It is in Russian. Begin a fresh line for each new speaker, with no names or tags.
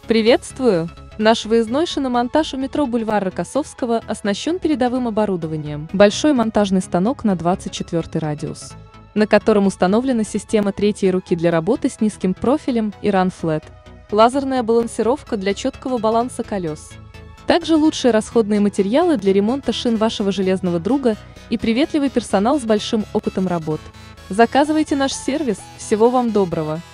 Приветствую! Наш выездной шиномонтаж у метро Бульвар Рокоссовского оснащен передовым оборудованием. Большой монтажный станок на 24 радиус, на котором установлена система третьей руки для работы с низким профилем и Run-Flat, лазерная балансировка для четкого баланса колес. Также лучшие расходные материалы для ремонта шин вашего железного друга и приветливый персонал с большим опытом работ. Заказывайте наш сервис. Всего вам доброго!